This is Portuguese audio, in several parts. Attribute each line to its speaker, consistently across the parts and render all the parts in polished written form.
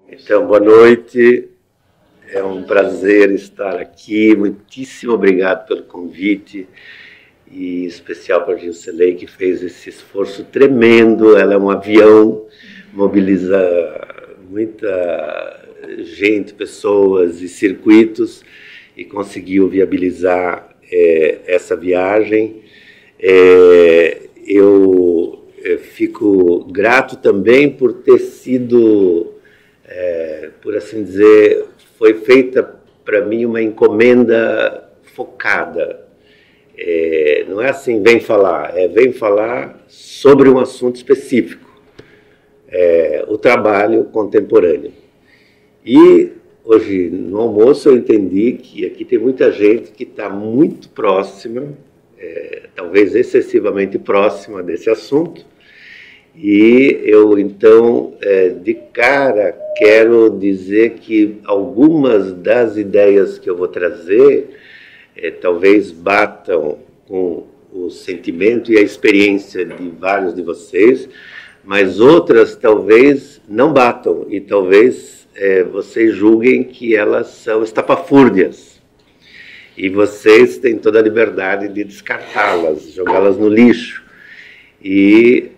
Speaker 1: Então, boa noite, é um prazer estar aqui, muitíssimo obrigado pelo convite, e em especial para a Gilcelei, que fez esse esforço tremendo. Ela é um avião, mobiliza muita gente, pessoas e circuitos, e conseguiu viabilizar essa viagem. Eu fico grato também por ter sido, por assim dizer, foi feita para mim uma encomenda focada. Não é assim, vem falar sobre um assunto específico, o trabalho contemporâneo. E hoje no almoço eu entendi que aqui tem muita gente que está muito próxima, talvez excessivamente próxima desse assunto, e eu então, de cara, quero dizer que algumas das ideias que eu vou trazer talvez batam com o sentimento e a experiência de vários de vocês, mas outras talvez não batam, e talvez vocês julguem que elas são estapafúrdias. E vocês têm toda a liberdade de descartá-las, jogá-las no lixo. E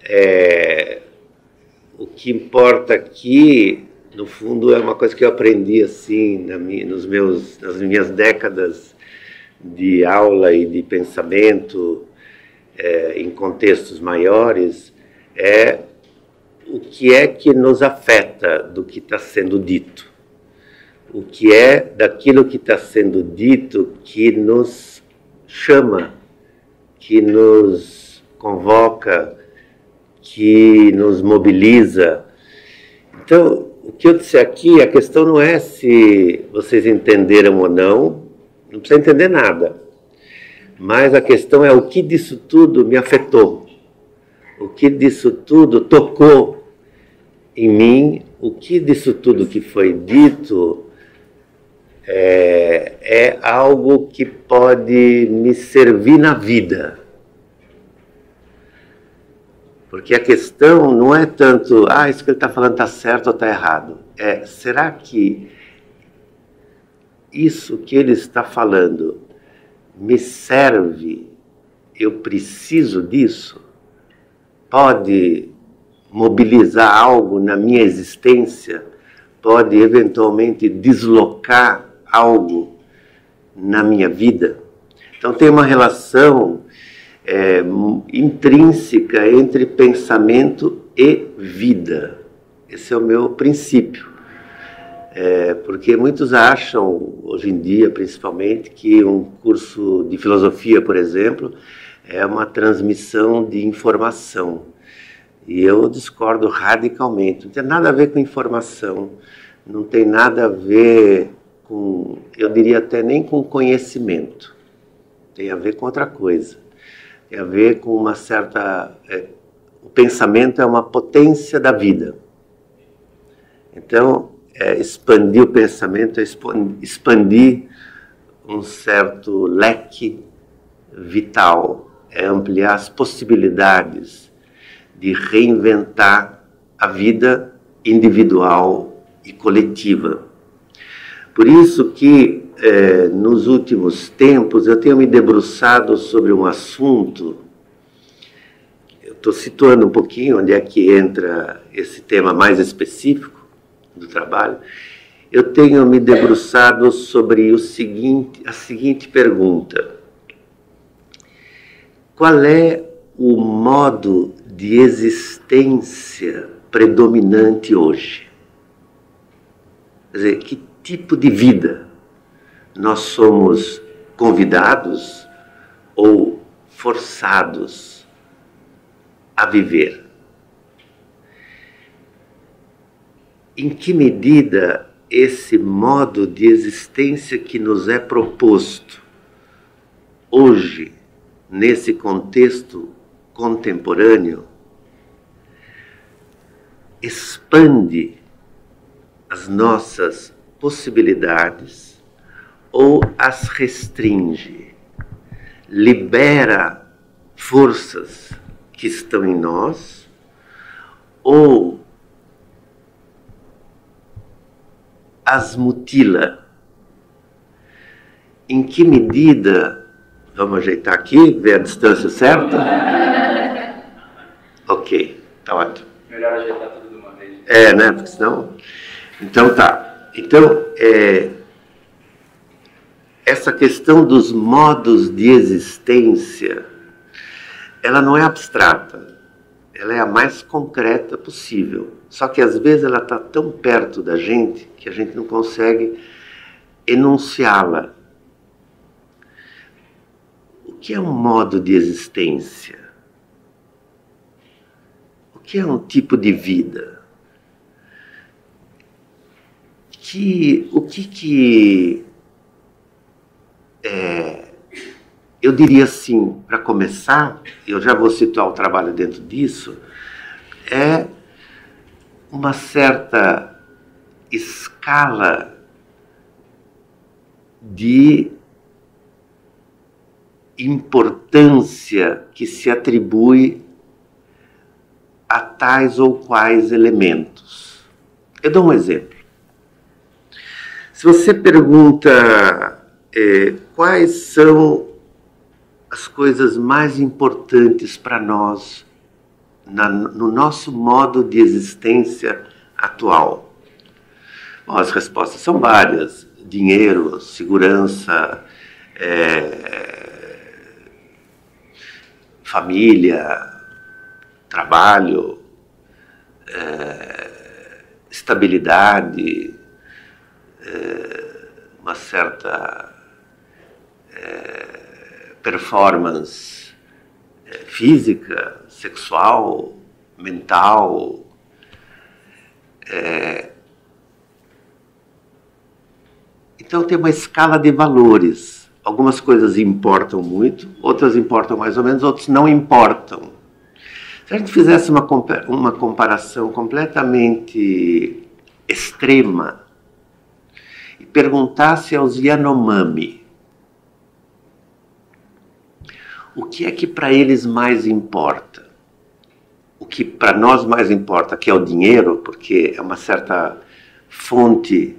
Speaker 1: o que importa aqui, no fundo, é uma coisa que eu aprendi assim nas minhas décadas de aula e de pensamento em contextos maiores, é o que é que nos afeta do que está sendo dito. O que é daquilo que está sendo dito que nos chama, que nos convoca, que nos mobiliza. Então, o que eu disse aqui, a questão não é se vocês entenderam ou não precisa entender nada, mas a questão é o que disso tudo me afetou, o que disso tudo tocou em mim, o que disso tudo que foi dito é algo que pode me servir na vida. Porque a questão não é tanto, isso que ele está falando está certo ou está errado. Será que isso que ele está falando me serve? Eu preciso disso? Pode mobilizar algo na minha existência? Pode eventualmente deslocar algo na minha vida? Então tem uma relação intrínseca entre pensamento e vida. Esse é o meu princípio. Porque muitos acham, hoje em dia principalmente, que um curso de filosofia, por exemplo, é uma transmissão de informação. E eu discordo radicalmente. Não tem nada a ver com informação, não tem nada a ver com, eu diria até nem com conhecimento. Tem a ver com outra coisa. Tem a ver com uma certa... o pensamento é uma potência da vida. Então, expandir o pensamento é expandir um certo leque vital, é ampliar as possibilidades de reinventar a vida individual e coletiva. Por isso que nos últimos tempos eu tenho me debruçado sobre um assunto. Eu estou situando um pouquinho onde é que entra esse tema mais específico do trabalho. Eu tenho me debruçado sobre a seguinte pergunta: qual é o modo de existência predominante hoje? Quer dizer, que tipo de vida nós somos convidados ou forçados a viver? Em que medida esse modo de existência que nos é proposto hoje, nesse contexto contemporâneo, expande as nossas possibilidades ou as restringe, libera forças que estão em nós ou as mutila? Em que medida, vamos ajeitar aqui, ver a distância certa? Ok, tá ótimo.
Speaker 2: Melhor ajeitar tudo de uma vez.
Speaker 1: Né, porque senão... Então tá, então essa questão dos modos de existência, ela não é abstrata, ela é a mais concreta possível. Só que às vezes ela está tão perto da gente que a gente não consegue enunciá-la. O que é um modo de existência? O que é um tipo de vida? Eu diria assim, para começar, eu já vou situar o trabalho dentro disso, é uma certa escala de importância que se atribui a tais ou quais elementos. Eu dou um exemplo. Se você pergunta quais são as coisas mais importantes para nós no nosso modo de existência atual, bom, as respostas são várias: dinheiro, segurança, família, trabalho, estabilidade, uma certa performance física, sexual, mental. Então tem uma escala de valores. Algumas coisas importam muito, outras importam mais ou menos, outras não importam. Se a gente fizesse uma comparação completamente extrema e perguntasse aos Yanomami o que é que para eles mais importa, o que para nós mais importa, que é o dinheiro, porque é uma certa fonte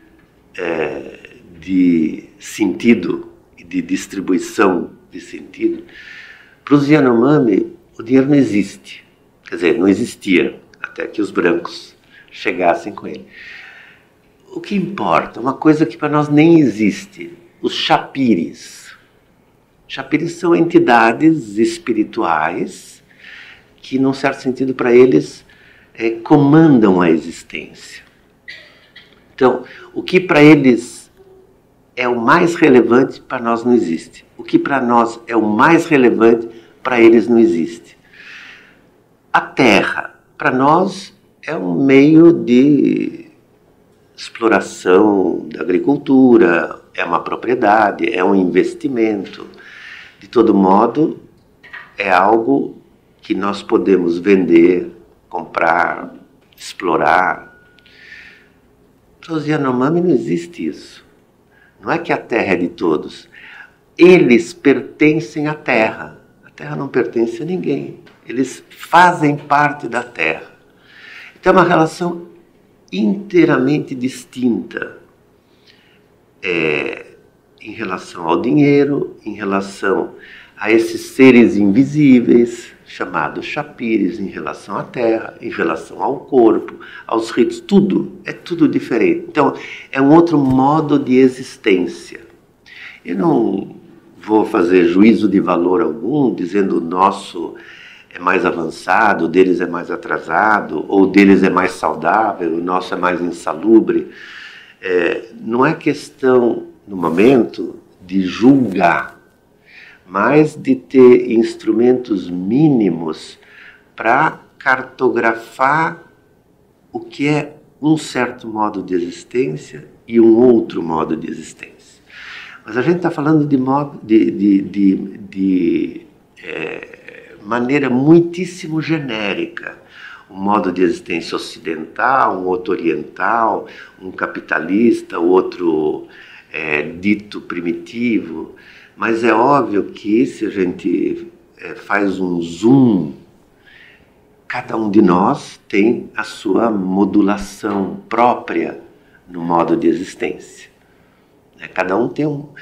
Speaker 1: de sentido e de distribuição de sentido, para os Yanomami o dinheiro não existe. Quer dizer, não existia até que os brancos chegassem com ele. O que importa? Uma coisa que para nós nem existe: os chapires. Chapires são entidades espirituais que, num certo sentido, para eles, comandam a existência. Então, o que para eles é o mais relevante, para nós não existe. O que para nós é o mais relevante, para eles não existe. A terra, para nós, é um meio de exploração da agricultura, é uma propriedade, é um investimento. De todo modo, é algo que nós podemos vender, comprar, explorar. Para os Yanomami não existe isso. Não é que a terra é de todos. Eles pertencem à terra. A terra não pertence a ninguém. Eles fazem parte da terra. Então é uma relação inteiramente distinta em relação ao dinheiro, em relação a esses seres invisíveis, chamados chapires, em relação à terra, em relação ao corpo, aos ritos, é tudo diferente. Então, é um outro modo de existência. Eu não vou fazer juízo de valor algum, dizendo o nosso é mais avançado, o deles é mais atrasado, ou o deles é mais saudável, o nosso é mais insalubre. Não é questão, no momento, de julgar, mas de ter instrumentos mínimos para cartografar o que é um certo modo de existência e um outro modo de existência. Mas a gente está falando de maneira muitíssimo genérica. Um modo de existência ocidental, um outro oriental, um capitalista, o outro dito primitivo. Mas é óbvio que se a gente faz um zoom, cada um de nós tem a sua modulação própria no modo de existência. Cada um tem um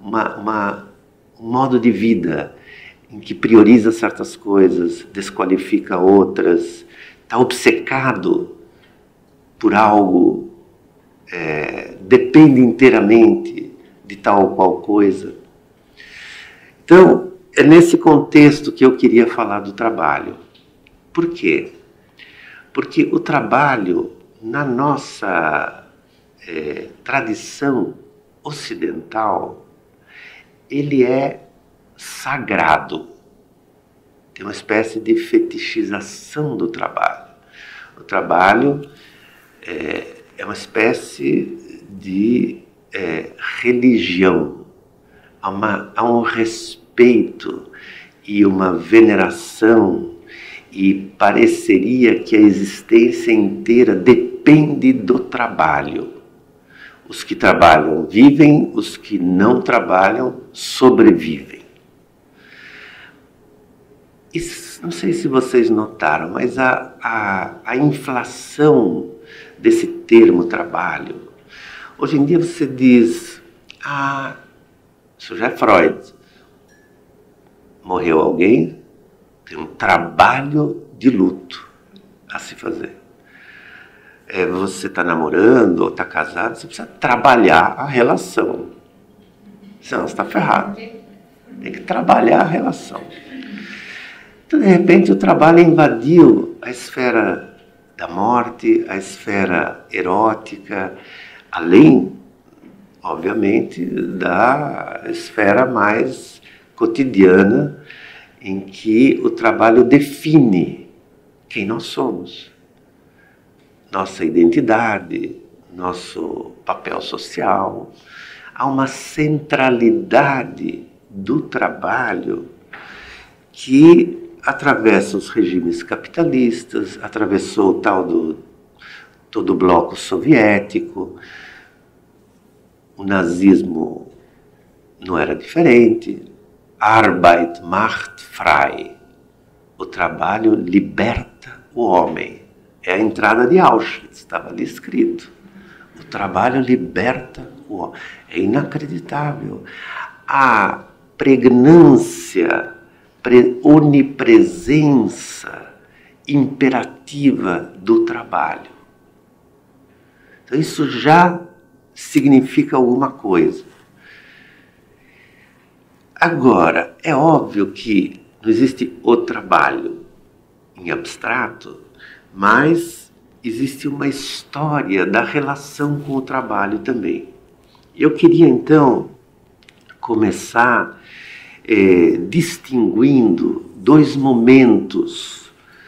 Speaker 1: modo de vida em que prioriza certas coisas, desqualifica outras, está obcecado por algo, depende inteiramente de tal ou qual coisa. Então, é nesse contexto que eu queria falar do trabalho. Por quê? Porque o trabalho, na nossa tradição ocidental, ele é sagrado. Tem uma espécie de fetichização do trabalho. O trabalho é uma espécie de religião. Há um respeito e uma veneração, e pareceria que a existência inteira depende do trabalho. Os que trabalham vivem, os que não trabalham sobrevivem. E não sei se vocês notaram, mas a inflação desse termo trabalho. Hoje em dia você diz, isso já é Freud. Morreu alguém, tem um trabalho de luto a se fazer. Você está namorando ou está casado, você precisa trabalhar a relação. Senão você está ferrado. Tem que trabalhar a relação. Então, de repente, o trabalho invadiu a esfera da morte, a esfera erótica, além, obviamente, da esfera mais cotidiana, em que o trabalho define quem nós somos, nossa identidade, nosso papel social. Há uma centralidade do trabalho que atravessa os regimes capitalistas, atravessou todo o bloco soviético. O nazismo não era diferente. Arbeit macht frei. O trabalho liberta o homem. É a entrada de Auschwitz, estava ali escrito. O trabalho liberta o homem. É inacreditável. A pregnância, onipresença imperativa do trabalho. Então isso já significa alguma coisa. Agora, é óbvio que não existe o trabalho em abstrato, mas existe uma história da relação com o trabalho também. Eu queria, então, começar distinguindo dois momentos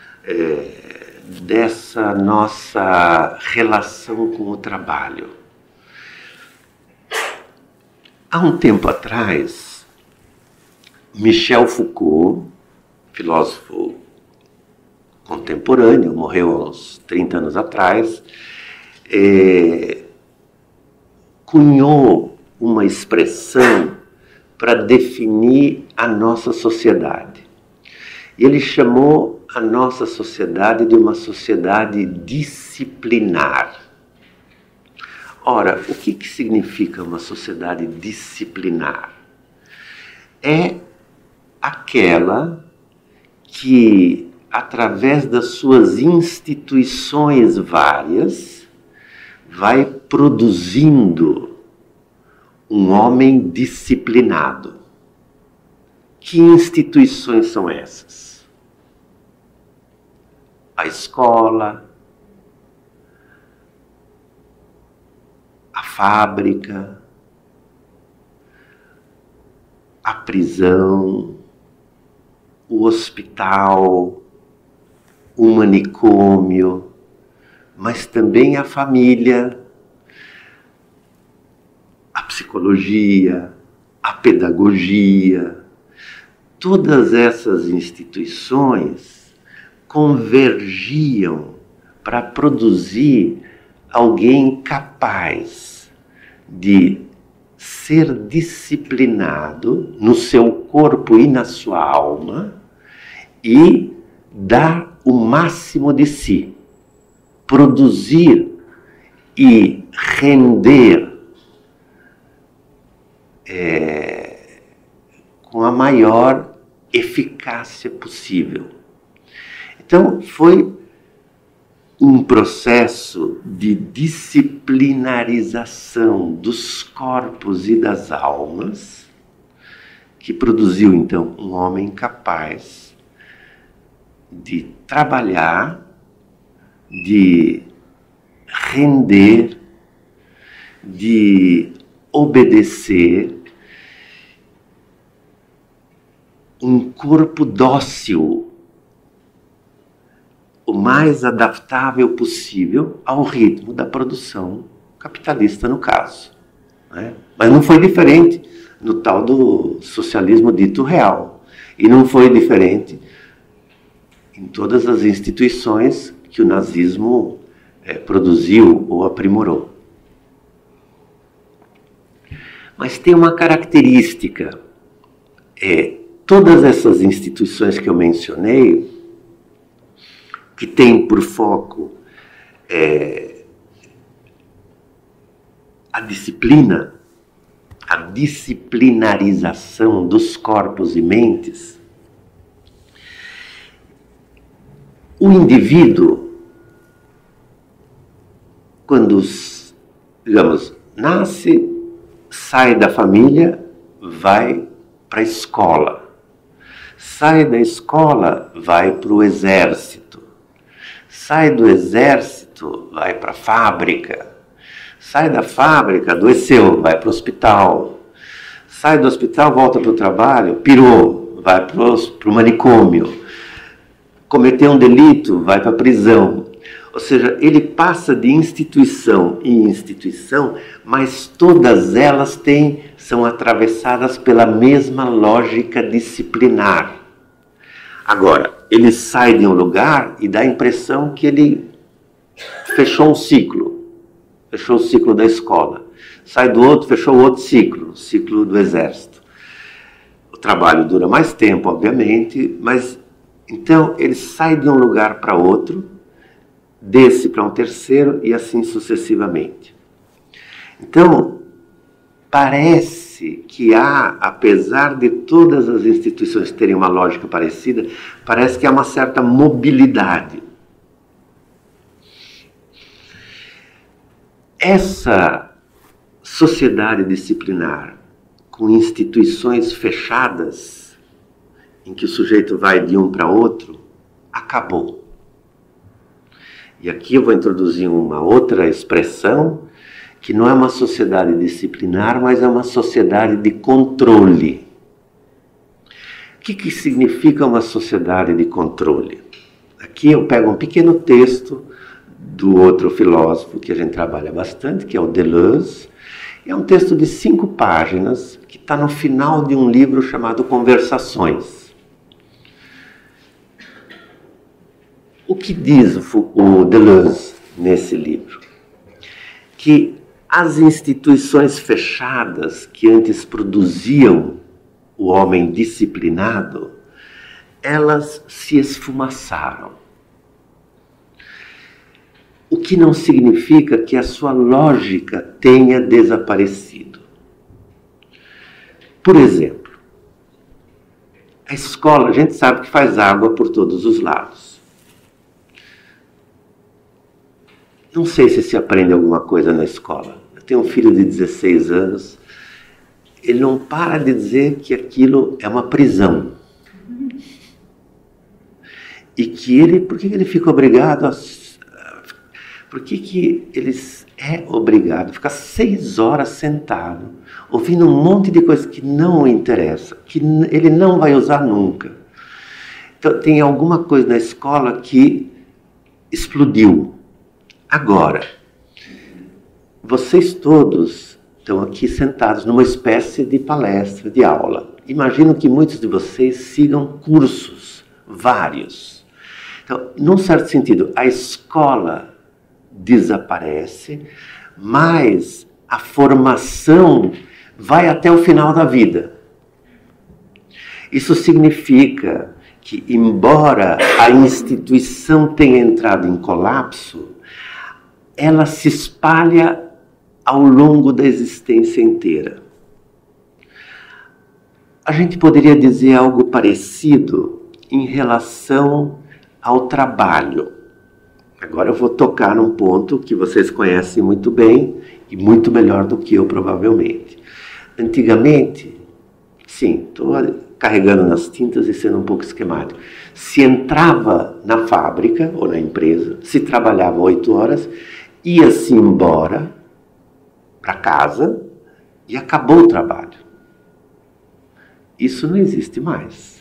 Speaker 1: dessa nossa relação com o trabalho. Há um tempo atrás, Michel Foucault, filósofo contemporâneo, morreu há uns 30 anos atrás, cunhou uma expressão para definir a nossa sociedade. Ele chamou a nossa sociedade de uma sociedade disciplinar. Ora, o que significa uma sociedade disciplinar? É aquela que, através das suas instituições várias, vai produzindo um homem disciplinado. Que instituições são essas? A escola, a fábrica, a prisão, o hospital, o manicômio, mas também a família, a psicologia, a pedagogia. Todas essas instituições convergiam para produzir alguém capaz de ser disciplinado no seu corpo e na sua alma e dar o máximo de si, produzir e render com a maior eficácia possível. Então, foi um processo de disciplinarização dos corpos e das almas que produziu, então, um homem capaz de trabalhar, de render, de obedecer, um corpo dócil, o mais adaptável possível ao ritmo da produção capitalista, no caso, né? Mas não foi diferente no tal do socialismo dito real. E não foi diferente em todas as instituições que o nazismo produziu ou aprimorou. Mas tem uma característica. Todas essas instituições que eu mencionei, que têm por foco a disciplina, a disciplinarização dos corpos e mentes, o indivíduo, quando, digamos, nasce, sai da família, vai para a escola. Sai da escola, vai para o exército. Sai do exército, vai para a fábrica. Sai da fábrica, adoeceu, vai para o hospital. Sai do hospital, volta para o trabalho, pirou, vai para o manicômio. Cometeu um delito, vai para a prisão. Ou seja, ele passa de instituição em instituição, mas todas elas são atravessadas pela mesma lógica disciplinar. Agora, ele sai de um lugar e dá a impressão que ele fechou um ciclo. Fechou o ciclo da escola. Sai do outro, fechou o outro ciclo, o ciclo do exército. O trabalho dura mais tempo, obviamente, mas então ele sai de um lugar para outro, desce para um terceiro e assim sucessivamente. Então, parece que apesar de todas as instituições terem uma lógica parecida, parece que há uma certa mobilidade. Essa sociedade disciplinar, com instituições fechadas, em que o sujeito vai de um para outro, acabou. E aqui eu vou introduzir uma outra expressão, que não é uma sociedade disciplinar, mas é uma sociedade de controle. O que significa uma sociedade de controle? Aqui eu pego um pequeno texto do outro filósofo que a gente trabalha bastante, que é o Deleuze. É um texto de 5 páginas, que está no final de um livro chamado Conversações. O que diz o Deleuze nesse livro? Que as instituições fechadas que antes produziam o homem disciplinado, elas se esfumaçaram. O que não significa que a sua lógica tenha desaparecido. Por exemplo, a escola, a gente sabe que faz água por todos os lados. Não sei se aprende alguma coisa na escola. Eu tenho um filho de 16 anos, ele não para de dizer que aquilo é uma prisão. E que por que ele fica obrigado por que ele é obrigado a ficar 6 horas sentado, ouvindo um monte de coisa que não o interessa, que ele não vai usar nunca? Então, tem alguma coisa na escola que explodiu. Agora, vocês todos estão aqui sentados numa espécie de palestra, de aula. Imagino que muitos de vocês sigam cursos, vários. Então, num certo sentido, a escola desaparece, mas a formação vai até o final da vida. Isso significa que, embora a instituição tenha entrado em colapso, ela se espalha ao longo da existência inteira. A gente poderia dizer algo parecido em relação ao trabalho. Agora eu vou tocar num ponto que vocês conhecem muito bem e muito melhor do que eu, provavelmente. Antigamente, sim, estou carregando nas tintas e sendo um pouco esquemático. Se entrava na fábrica ou na empresa, se trabalhava 8 horas, ia-se embora para casa e acabou o trabalho. Isso não existe mais.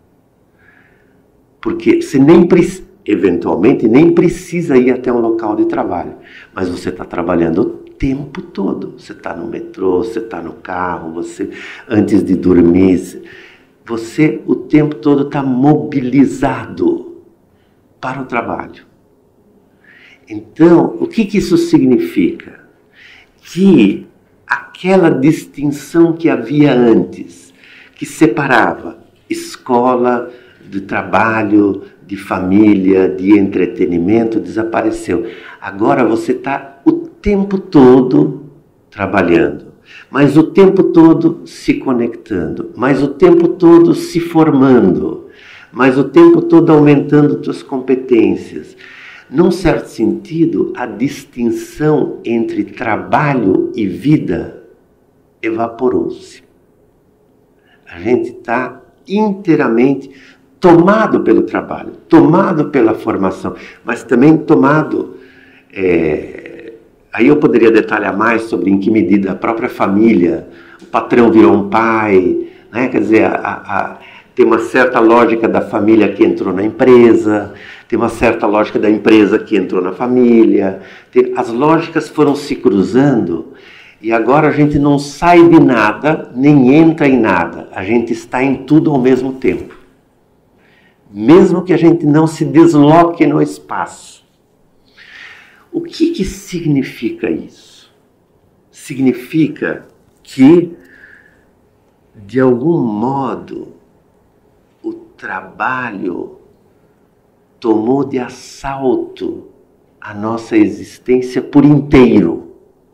Speaker 1: Porque você eventualmente nem precisa ir até um local de trabalho, mas você está trabalhando o tempo todo. Você está no metrô, você está no carro, você antes de dormir, você o tempo todo está mobilizado para o trabalho. Então, o que isso significa? Que aquela distinção que havia antes, que separava escola de trabalho, de família, de entretenimento, desapareceu. Agora você está o tempo todo trabalhando, mas o tempo todo se conectando, mas o tempo todo se formando, mas o tempo todo aumentando suas competências. Num certo sentido, a distinção entre trabalho e vida evaporou-se. A gente está inteiramente tomado pelo trabalho, tomado pela formação, mas também tomado... Aí eu poderia detalhar mais sobre em que medida a própria família, o patrão virou um pai, né? Quer dizer, tem uma certa lógica da família que entrou na empresa, tem uma certa lógica da empresa que entrou na família, as lógicas foram se cruzando e agora a gente não sai de nada, nem entra em nada, a gente está em tudo ao mesmo tempo. Mesmo que a gente não se desloque no espaço. O que significa isso? Significa que, de algum modo, o trabalho tomou de assalto a nossa existência por inteiro.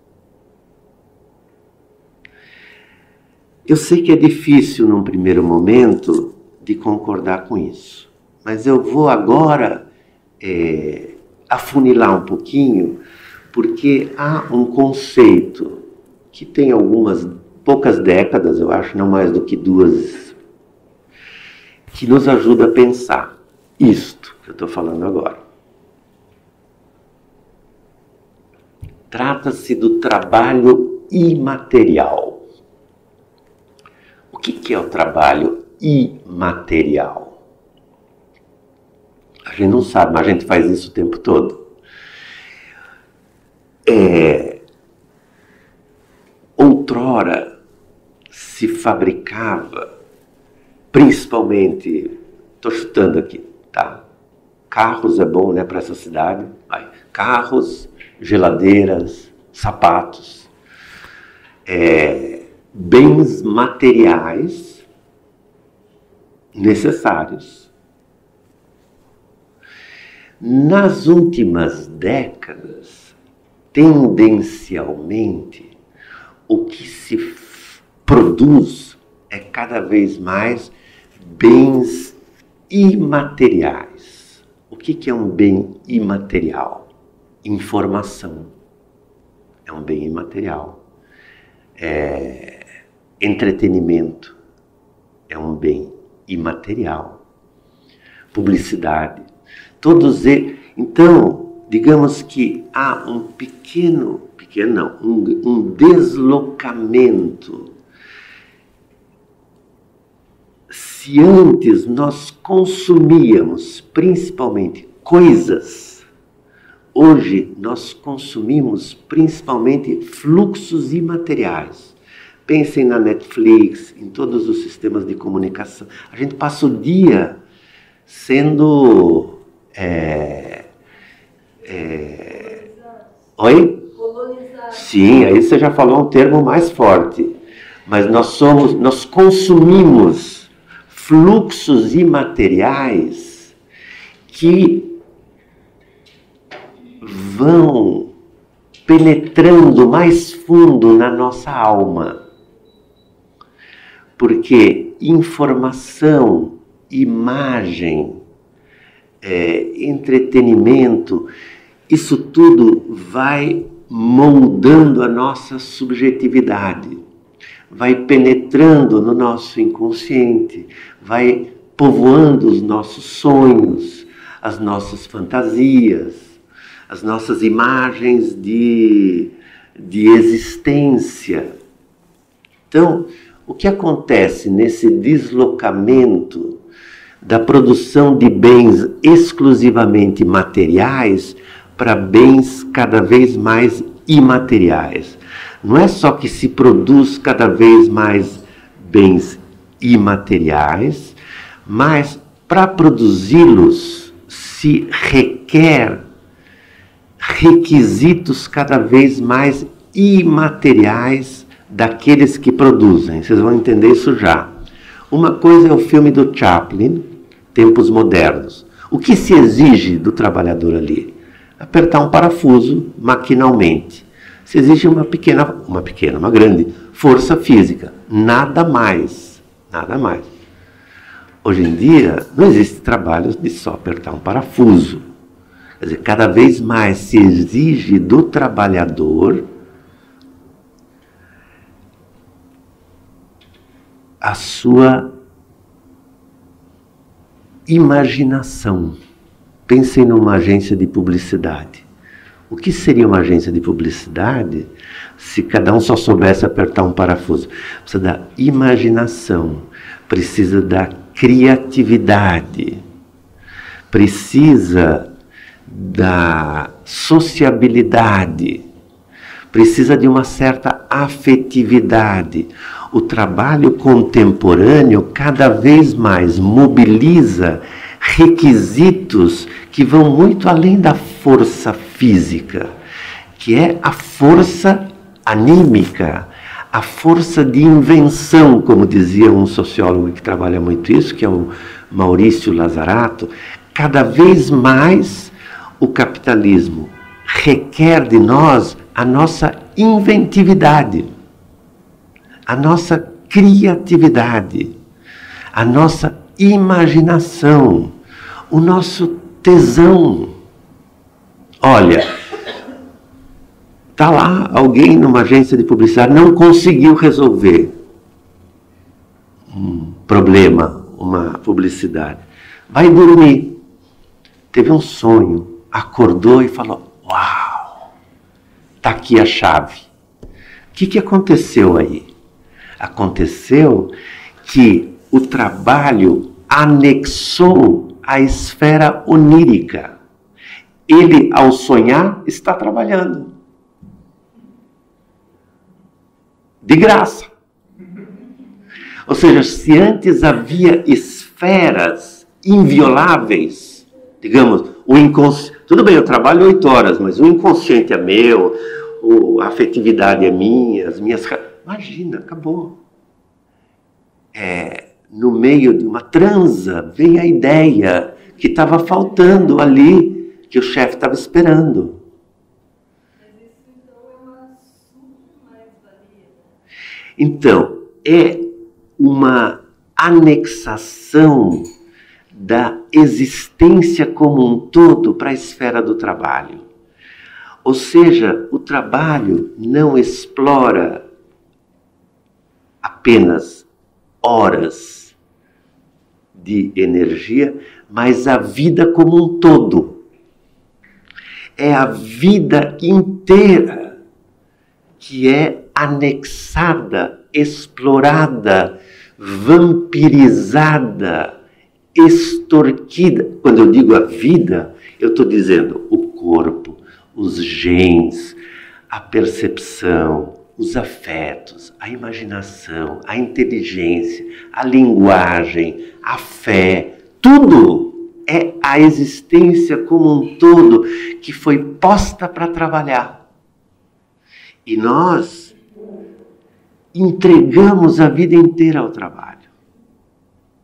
Speaker 1: Eu sei que é difícil, num primeiro momento, de concordar com isso. Mas eu vou agora afunilar um pouquinho, porque há um conceito que tem poucas décadas, eu acho, não mais do que 2, que nos ajuda a pensar isto que eu estou falando agora. Trata-se do trabalho imaterial. O que é o trabalho imaterial? A gente não sabe, mas a gente faz isso o tempo todo. Outrora se fabricava, principalmente, estou chutando aqui, tá? Carros é bom, né, para essa cidade. Carros, geladeiras, sapatos, bens materiais necessários. Nas últimas décadas, tendencialmente, o que se produz é cada vez mais bens imateriais. O que é um bem imaterial? Informação é um bem imaterial. Entretenimento é um bem imaterial. Publicidade. Todos eles. Então, digamos que há um um deslocamento. Se antes nós consumíamos principalmente coisas, hoje nós consumimos principalmente fluxos imateriais. Pensem na Netflix, em todos os sistemas de comunicação. A gente passa o dia sendo... Oi? Colonizado. Sim, aí você já falou um termo mais forte. Mas nós consumimos fluxos imateriais que vão penetrando mais fundo na nossa alma. Porque informação, imagem, entretenimento, isso tudo vai moldando a nossa subjetividade, vai penetrando no nosso inconsciente, vai povoando os nossos sonhos, as nossas fantasias, as nossas imagens de existência. Então, o que acontece nesse deslocamento da produção de bens exclusivamente materiais para bens cada vez mais imateriais? Não é só que se produz cada vez mais bens imateriais, mas para produzi-los se requer requisitos cada vez mais imateriais daqueles que produzem. Vocês vão entender isso já. Uma coisa é o filme do Chaplin, Tempos Modernos. O que se exige do trabalhador ali? Apertar um parafuso maquinalmente. Se exige uma grande força física. Nada mais. Nada mais. Hoje em dia, não existe trabalho de só apertar um parafuso. Quer dizer, cada vez mais se exige do trabalhador a sua imaginação. Pensem numa agência de publicidade. O que seria uma agência de publicidade se cada um só soubesse apertar um parafuso? Precisa da imaginação, precisa da criatividade, precisa da sociabilidade, precisa de uma certa afetividade. O trabalho contemporâneo cada vez mais mobiliza requisitos que vão muito além da força física, que é a força anímica, a força de invenção, como dizia um sociólogo que trabalha muito isso, que é o Maurício Lazarato. Cada vez mais o capitalismo requer de nós a nossa inventividade, a nossa criatividade, a nossa imaginação, o nosso tesão. Olha, está lá alguém numa agência de publicidade, não conseguiu resolver um problema, uma publicidade. Vai dormir. Teve um sonho, acordou e falou: uau, está aqui a chave. O que aconteceu aí? Aconteceu que o trabalho anexou a esfera onírica. Ele, ao sonhar, está trabalhando. De graça. Ou seja, se antes havia esferas invioláveis, digamos, o inconsciente. Tudo bem, eu trabalho 8 horas, mas o inconsciente é meu, a afetividade é minha, as minhas. Imagina, acabou. No meio de uma transa, vem a ideia que estava faltando ali, que o chefe estava esperando.
Speaker 3: Mas isso então é uma super mais-valia.
Speaker 1: Então, é uma anexação da existência como um todo para a esfera do trabalho. Ou seja, o trabalho não explora apenas horas de energia, mas a vida como um todo. É a vida inteira que é anexada, explorada, vampirizada, extorquida. Quando eu digo a vida, eu estou dizendo o corpo, os genes, a percepção, os afetos, a imaginação, a inteligência, a linguagem, a fé, tudo é a existência como um todo que foi posta para trabalhar. E nós entregamos a vida inteira ao trabalho.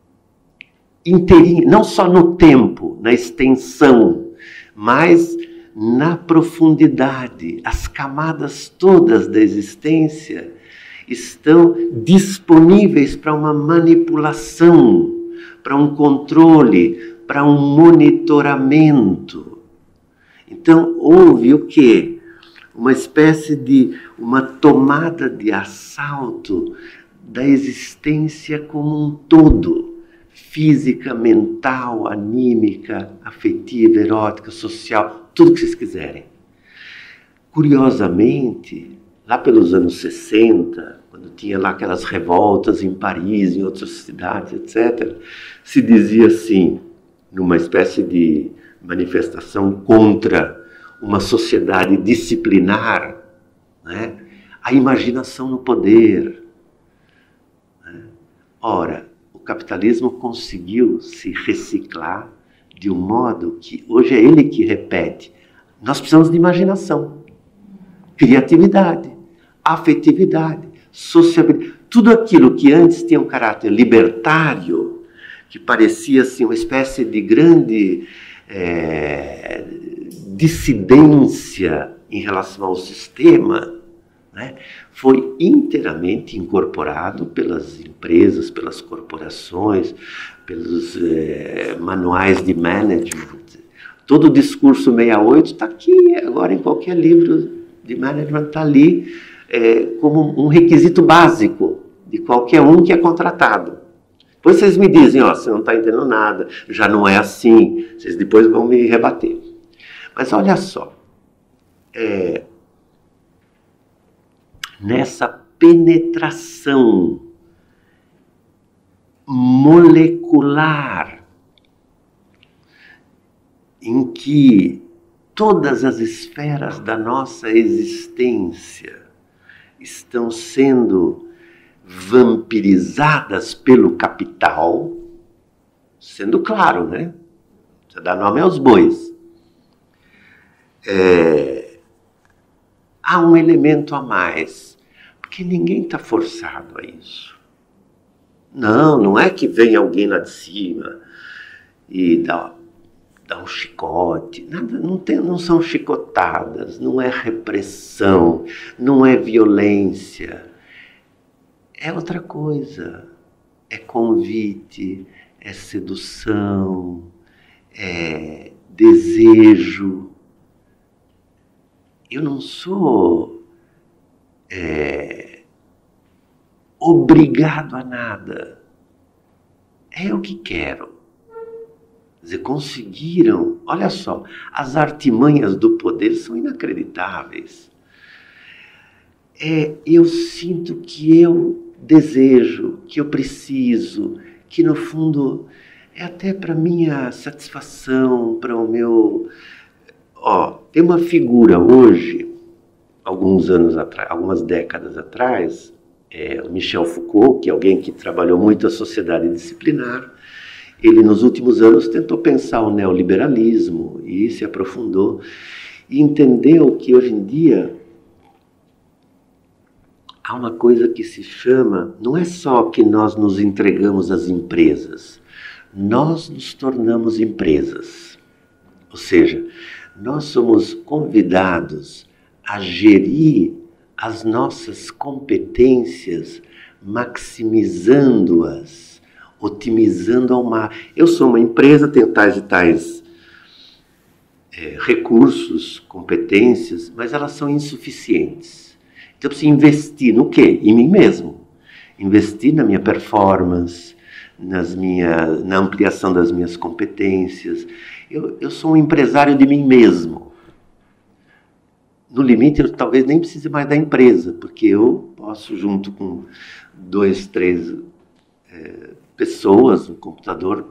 Speaker 1: Inteirinho, não só no tempo, na extensão, mas na profundidade, as camadas todas da existência estão disponíveis para uma manipulação, para um controle, para um monitoramento. Então, houve o quê? Uma espécie de uma tomada de assalto da existência como um todo, física, mental, anímica, afetiva, erótica, social, tudo que vocês quiserem. Curiosamente, lá pelos anos 60, quando tinha lá aquelas revoltas em Paris, em outras cidades, etc., se dizia assim, numa espécie de manifestação contra uma sociedade disciplinar, né? A imaginação no poder. Né? Ora, o capitalismo conseguiu se reciclar de um modo que hoje é ele que repete. Nós precisamos de imaginação, criatividade, afetividade, sociabilidade. Tudo aquilo que antes tinha um caráter libertário, que parecia assim, uma espécie de grande dissidência em relação ao sistema, né, foi inteiramente incorporado pelas empresas, pelas corporações, pelos manuais de management. Todo o discurso 68 está aqui, agora em qualquer livro de management está ali como um requisito básico de qualquer um que é contratado. Depois vocês me dizem, ó, você não está entendendo nada, já não é assim, vocês depois vão me rebater. Mas olha só, nessa penetração molecular em que todas as esferas da nossa existência estão sendo vampirizadas pelo capital, sendo claro, né? Você dá nome aos bois. Há um elemento a mais, porque ninguém está forçado a isso. Não é que vem alguém lá de cima e dá um chicote. Nada, não são chicotadas, não é repressão, não é violência. É outra coisa. É convite, é sedução, é desejo. Eu não sou obrigado a nada. É o que quero. Quer dizer, conseguiram. Olha só, as artimanhas do poder são inacreditáveis. Eu sinto que eu desejo, que eu preciso, que no fundo é até para minha satisfação, para o meu... tem uma figura hoje, alguns anos atrás, algumas décadas atrás, o Michel Foucault, que é alguém que trabalhou muito a sociedade disciplinar. Ele, nos últimos anos, tentou pensar o neoliberalismo e se aprofundou e entendeu que hoje em dia há uma coisa que se chama, não é só que nós nos entregamos às empresas, nós nos tornamos empresas. Ou seja, nós somos convidados a gerir as nossas competências, maximizando-as, otimizando ao máximo. Eu sou uma empresa, tenho tais e tais recursos, competências, mas elas são insuficientes. Então eu preciso investir no quê? Em mim mesmo. Investir na minha performance, na ampliação das minhas competências. Eu sou um empresário de mim mesmo. No limite, eu talvez nem precise mais da empresa, porque eu posso, junto com 2, 3 pessoas no computador,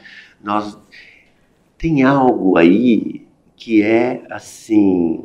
Speaker 1: tem algo aí que é assim,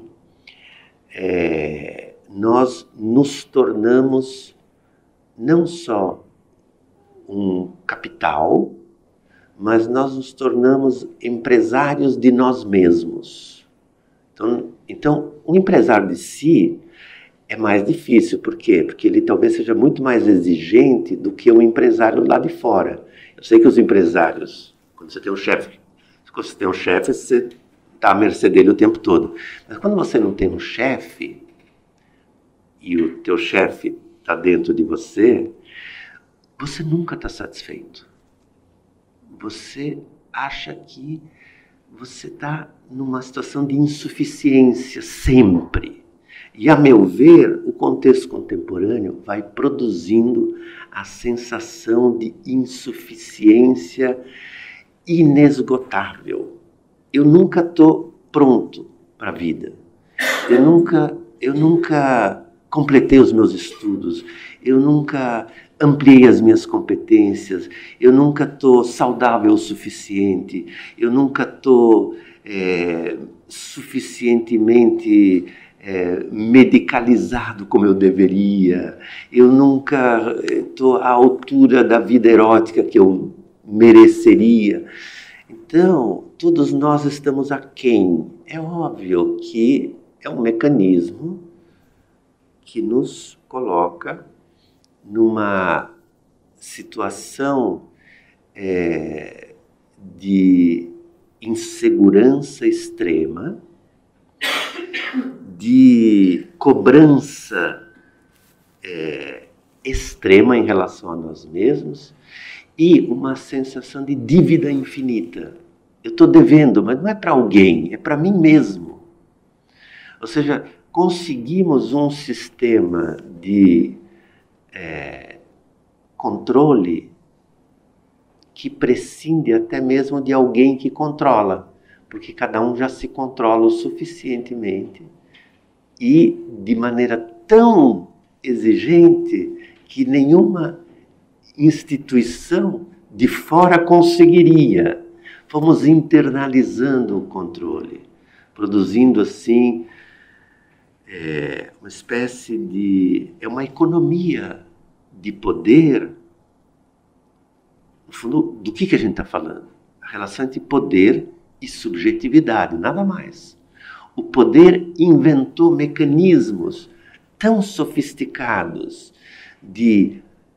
Speaker 1: nós nos tornamos não só um capital, mas nós nos tornamos empresários de nós mesmos. Então, o empresário de si é mais difícil. Por quê? Porque ele talvez seja muito mais exigente do que um empresário lá de fora. Eu sei que os empresários, quando você tem um chefe, você está à mercê dele o tempo todo. Mas quando você não tem um chefe, e o teu chefe está dentro de você, você nunca está satisfeito. Você acha que você está numa situação de insuficiência sempre. E, a meu ver, o contexto contemporâneo vai produzindo a sensação de insuficiência inesgotável. Eu nunca estou pronto para a vida. Eu nunca completei os meus estudos. Eu nunca ampliei as minhas competências. Eu nunca estou saudável o suficiente. Eu nunca estou suficientemente medicalizado como eu deveria. Eu nunca estou à altura da vida erótica que eu mereceria. Então, todos nós estamos aquém. É óbvio que é um mecanismo que nos coloca numa situação de insegurança extrema, de cobrança extrema em relação a nós mesmos e uma sensação de dívida infinita. Eu estou devendo, mas não é para alguém, é para mim mesmo. Ou seja, conseguimos um sistema de controle que prescinde até mesmo de alguém que controla, porque cada um já se controla o suficientemente e de maneira tão exigente que nenhuma instituição de fora conseguiria. Fomos internalizando o controle, produzindo assim uma espécie de... é uma economia de poder. No fundo, do que a gente está falando? A relação entre poder e subjetividade, nada mais. O poder inventou mecanismos tão sofisticados de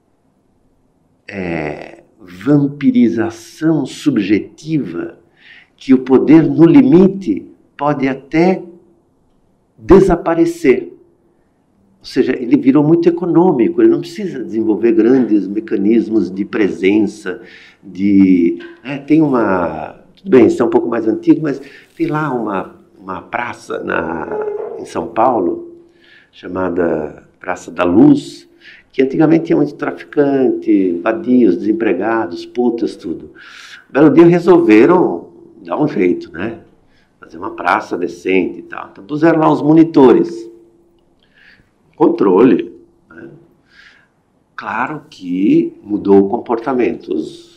Speaker 1: vampirização subjetiva que o poder, no limite, pode até desaparecer. Ou seja, ele virou muito econômico, ele não precisa desenvolver grandes mecanismos de presença, tem uma... Tudo bem, isso é um pouco mais antigo, mas tem lá uma praça em São Paulo, chamada Praça da Luz, que antigamente tinha muito traficante, vadios, desempregados, putas, tudo. Um belo dia resolveram dar um jeito, né? Fazer uma praça decente e tal. Então puseram lá os monitores. Controle. Né? Claro que mudou o comportamento.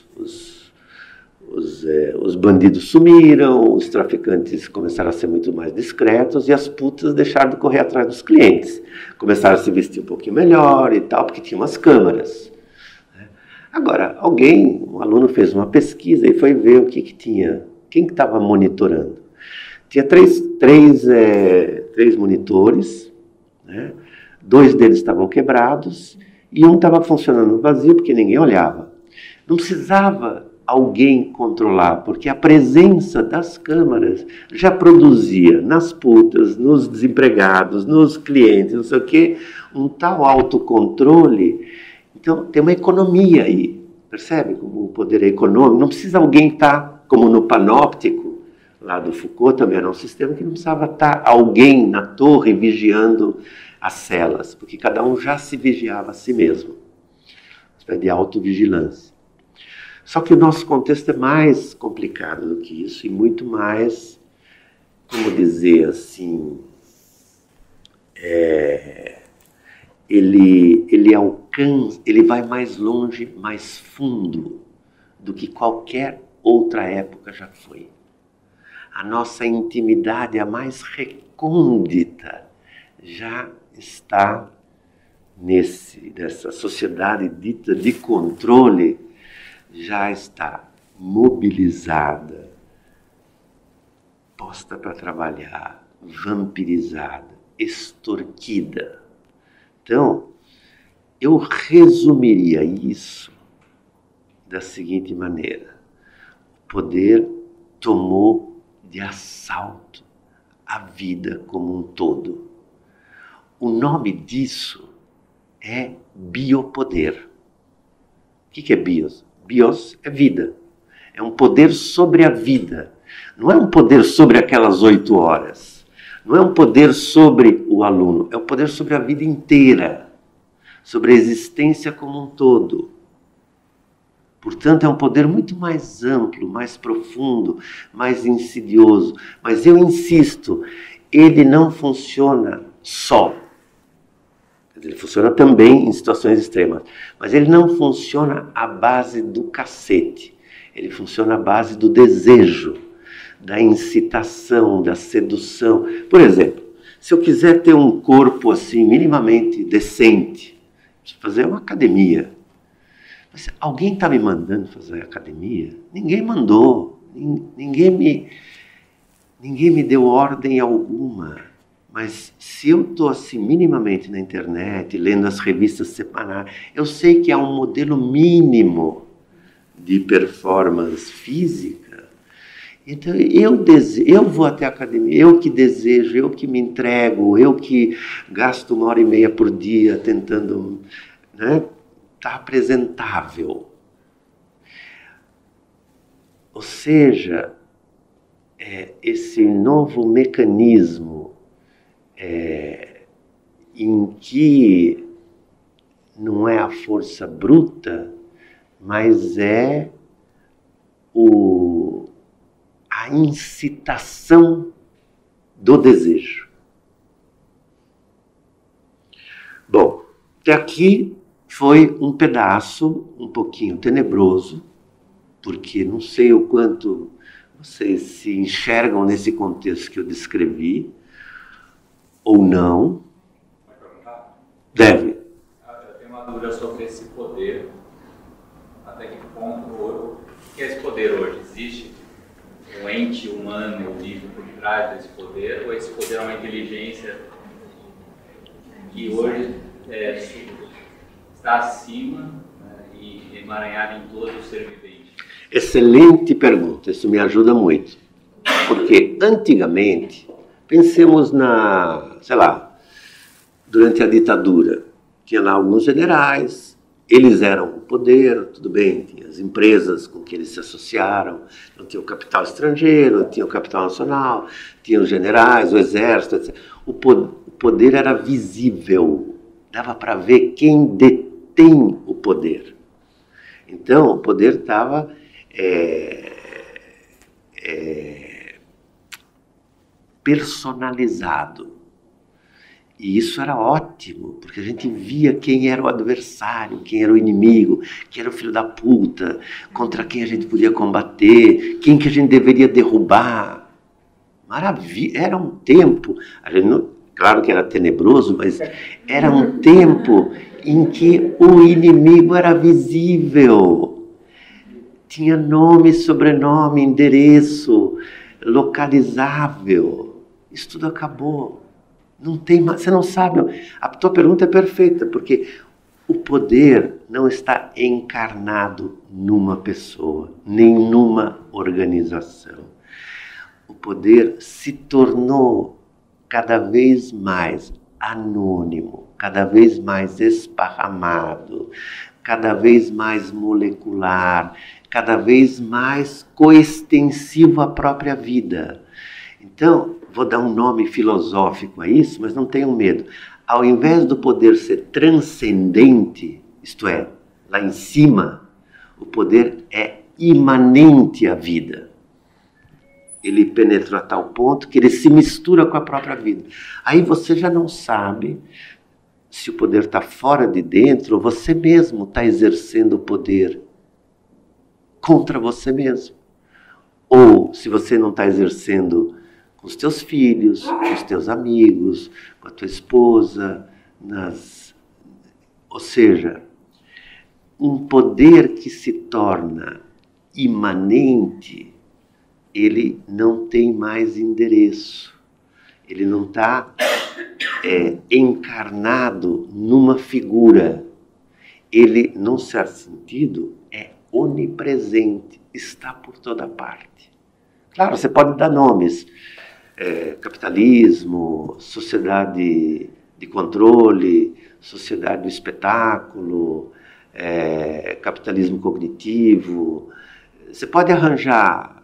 Speaker 1: Os bandidos sumiram, os traficantes começaram a ser muito mais discretos e as putas deixaram de correr atrás dos clientes. Começaram a se vestir um pouquinho melhor e tal, porque tinha umas câmeras. Agora, um aluno fez uma pesquisa e foi ver o que tinha, quem que estava monitorando. Tinha três monitores, né? 2 deles estavam quebrados e um estava funcionando vazio porque ninguém olhava. Não precisava alguém controlar, porque a presença das câmaras já produzia nas putas, nos desempregados, nos clientes, não sei o quê, um tal autocontrole. Então, tem uma economia aí, percebe como o poder é econômico? Não precisa alguém estar, como no Panóptico, lá do Foucault também era um sistema que não precisava estar alguém na torre vigiando as celas, porque cada um já se vigiava a si mesmo. Uma espécie de autovigilância. Só que o nosso contexto é mais complicado do que isso e muito mais, como dizer assim, ele vai mais longe, mais fundo do que qualquer outra época já foi. A nossa intimidade, a mais recôndita, já está nessa sociedade dita de controle, já está mobilizada, posta para trabalhar, vampirizada, extorquida. Então, eu resumiria isso da seguinte maneira: o poder tomou de assalto à vida como um todo. O nome disso é biopoder. O que é bios? Bios é vida. É um poder sobre a vida. Não é um poder sobre aquelas 8 horas. Não é um poder sobre o aluno. É um poder sobre a vida inteira. Sobre a existência como um todo. Portanto, é um poder muito mais amplo, mais profundo, mais insidioso. Mas eu insisto, ele não funciona só. Ele funciona também em situações extremas. Mas ele não funciona à base do cacete. Ele funciona à base do desejo, da incitação, da sedução. Por exemplo, se eu quiser ter um corpo assim minimamente decente, preciso fazer uma academia. Mas alguém está me mandando fazer academia? Ninguém mandou. Ninguém me deu ordem alguma. Mas se eu estou assim minimamente na internet, lendo as revistas semanais, eu sei que há um modelo mínimo de performance física. Então eu vou até a academia, eu que desejo, eu que me entrego, eu que gasto 1h30 por dia tentando, né, estar apresentável. Ou seja, esse novo mecanismo em que não é a força bruta, mas é a incitação do desejo. Bom, até aqui foi um pedaço um pouquinho tenebroso, porque não sei o quanto vocês se enxergam nesse contexto que eu descrevi, ou não. Deve.
Speaker 2: Eu tenho uma dúvida sobre esse poder. Até que ponto, o que é esse poder hoje? Existe um ente humano vivo por trás desse poder? Ou esse poder é uma inteligência que hoje está acima, né, e emaranhada em todo o ser vivente?
Speaker 1: Excelente pergunta, isso me ajuda muito. Porque antigamente, pensemos durante a ditadura, tinha lá alguns generais, eles eram o poder, tudo bem, tinha as empresas com que eles se associaram, então tinha o capital estrangeiro, tinha o capital nacional, tinha os generais, o exército, etc. O poder era visível, dava para ver quem detém o poder. Então, o poder estava personalizado. E isso era ótimo, porque a gente via quem era o adversário, quem era o inimigo, quem era o filho da puta, contra quem a gente podia combater, quem que a gente deveria derrubar. Maravilha, era um tempo, claro que era tenebroso, mas era um tempo em que o inimigo era visível. Tinha nome, sobrenome, endereço, localizável. Isso tudo acabou. Não tem mais, você não sabe. A tua pergunta é perfeita, porque o poder não está encarnado numa pessoa, nem numa organização. O poder se tornou cada vez mais anônimo, cada vez mais esparramado, cada vez mais molecular, cada vez mais coextensivo à própria vida. Então, vou dar um nome filosófico a isso, mas não tenham medo. Ao invés do poder ser transcendente, isto é, lá em cima, o poder é imanente à vida. Ele penetra a tal ponto que ele se mistura com a própria vida. Aí você já não sabe se o poder está fora de dentro ou você mesmo está exercendo o poder contra você mesmo. Ou se você não está exercendo com os teus filhos, com os teus amigos, com a tua esposa, ou seja, um poder que se torna imanente, ele não tem mais endereço, ele não está encarnado numa figura, ele, num certo sentido, é onipresente, está por toda parte. O Claro, você pode dar nomes. Capitalismo, sociedade de controle, sociedade do espetáculo, capitalismo cognitivo. Você pode arranjar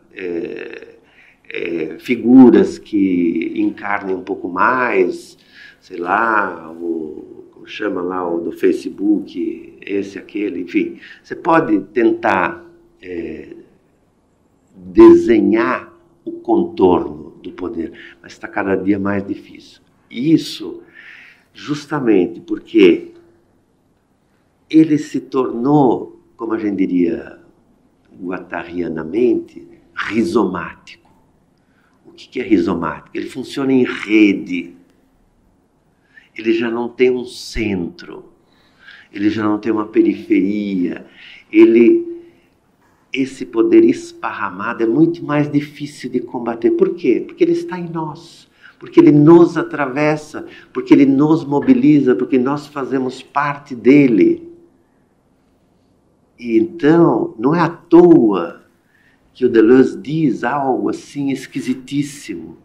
Speaker 1: figuras que encarnem um pouco mais, sei lá, como chama lá, o do Facebook, esse, aquele, enfim. Você pode tentar desenhar o contorno do poder, mas está cada dia mais difícil. E isso justamente porque ele se tornou, como a gente diria guattarianamente, rizomático. O que é rizomático? Ele funciona em rede. Ele já não tem um centro. Ele já não tem uma periferia. Esse poder esparramado é muito mais difícil de combater. Por quê? Porque ele está em nós. Porque ele nos atravessa. Porque ele nos mobiliza. Porque nós fazemos parte dele. E então, não é à toa que o Deleuze diz algo assim esquisitíssimo.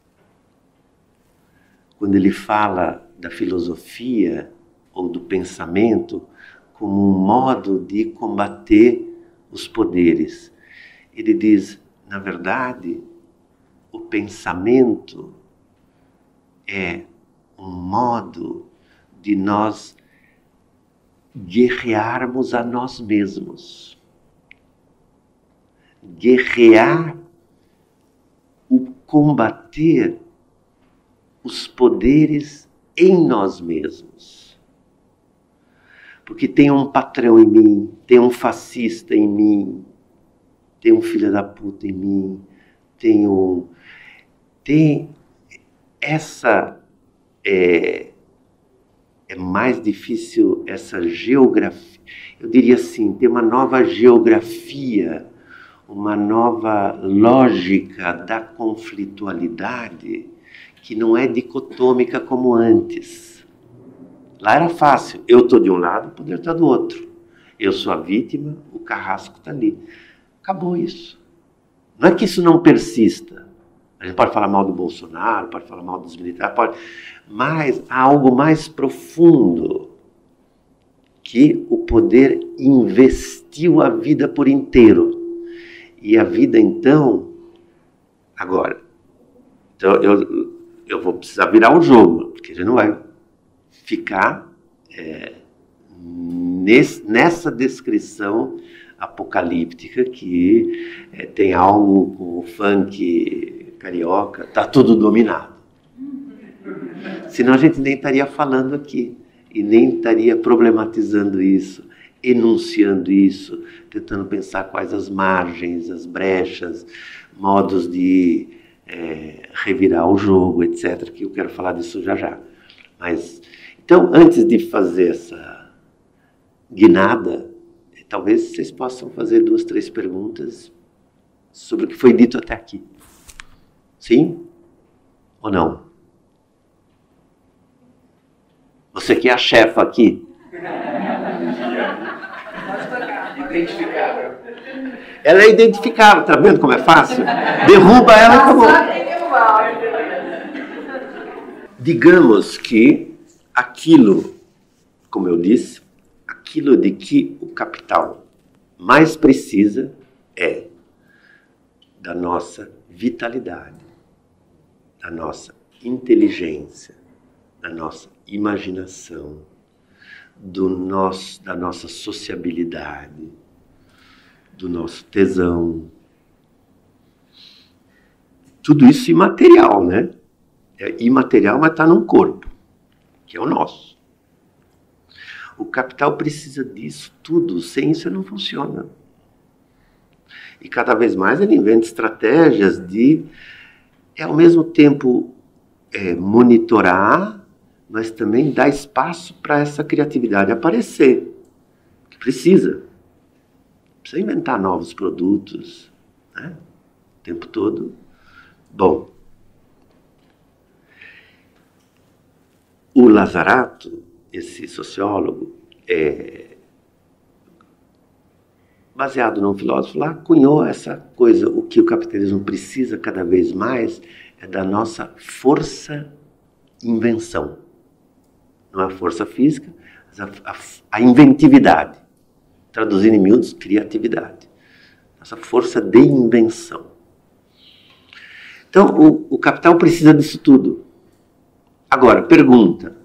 Speaker 1: Quando ele fala da filosofia ou do pensamento como um modo de combater os poderes. Ele diz, na verdade, o pensamento é um modo de nós guerrearmos a nós mesmos. Guerrear, combater os poderes em nós mesmos. Porque tem um patrão em mim, tem um fascista em mim, tem um filho da puta em mim, tem essa é mais difícil essa geografia. Eu diria assim, tem uma nova geografia, uma nova lógica da conflitualidade que não é dicotômica como antes. Lá era fácil, eu estou de um lado, o poder está do outro. Eu sou a vítima, o carrasco está ali. Acabou isso. Não é que isso não persista. A gente pode falar mal do Bolsonaro, pode falar mal dos militares, mas há algo mais profundo que o poder investiu a vida por inteiro. E a vida, então, agora, então eu vou precisar virar o jogo, porque a gente não vai ficar nessa descrição apocalíptica que tem algo com o funk carioca, está tudo dominado. Senão a gente nem estaria falando aqui, e nem estaria problematizando isso, enunciando isso, tentando pensar quais as margens, as brechas, modos de revirar o jogo, etc., que eu quero falar disso já já. Mas, então, antes de fazer essa guinada, talvez vocês possam fazer 2, 3 perguntas sobre o que foi dito até aqui. Sim? Ou não? Você que é a chefa aqui. Identificável. Ela é identificável, tá vendo como é fácil? Derruba ela e acabou. Digamos que aquilo, como eu disse, aquilo de que o capital mais precisa é da nossa vitalidade, da nossa inteligência, da nossa imaginação, da nossa sociabilidade, do nosso tesão. Tudo isso imaterial, né? É imaterial, mas está num corpo, que é o nosso. O capital precisa disso tudo, sem isso não funciona. E cada vez mais ele inventa estratégias de, ao mesmo tempo, monitorar, mas também dar espaço para essa criatividade aparecer. Que precisa inventar novos produtos, né? O tempo todo. Bom, o Lazzarato, esse sociólogo, baseado num filósofo lá, cunhou essa coisa. O que o capitalismo precisa cada vez mais é da nossa força-invenção. Não é a força física, mas a inventividade. Traduzindo em miúdos, criatividade. Nossa força de invenção. Então, o capital precisa disso tudo. Agora, pergunta.